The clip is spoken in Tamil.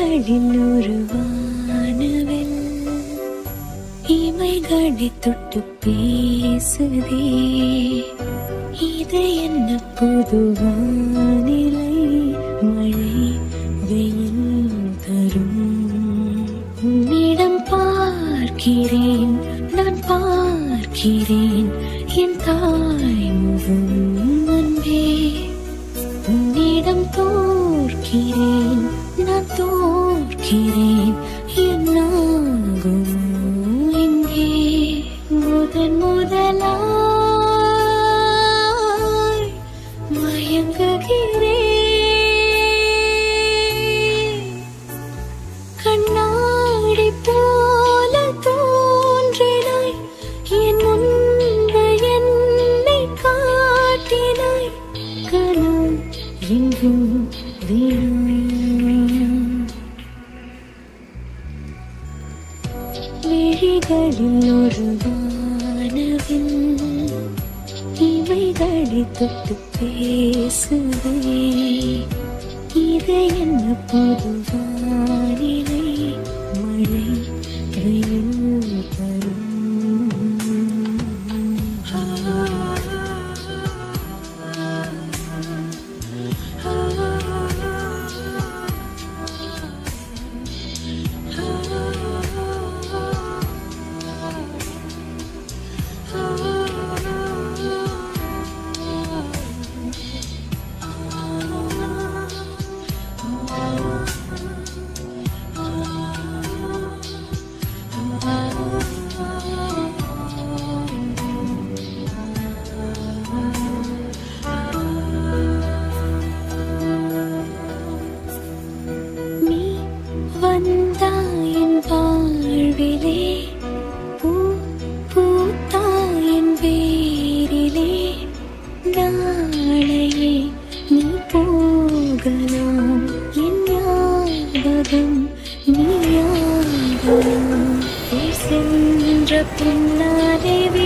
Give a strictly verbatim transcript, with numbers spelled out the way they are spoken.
விழிகளில் ஒரு வானவில் இமைகளை தொட்டு பேசுதே. இது என்ன புது வானிலை, மழை வெயில் தரும். உன்னிடம் பார்க்கிறேன் நான் பார்க்கிறேன் என் தாய் முகம் அன்பே. உன்னிடம் தோற்கிறேன் நான் தோற்கிறேன் என்னாகும் இங்கே. முதன் முதலாய் மயங்குகிறேன். கண்ணாடி போல தோன்றினாய் என் முன்பு என்னை காட்டினாய். கனவு எங்கும் விழிகளில் ஒரு வானவில் இவைகளை தொட்டு பேசுதே. இது என்ன புது வானிலை, மழை வெயில் தரும். வந்தாயின் வாழ்விலே பூ பூத்தாயின் வேரிலே. நாளையே நீ போகலாம் என் ஞாபகம் நீயாகலாம். சென்ற பின்னாலே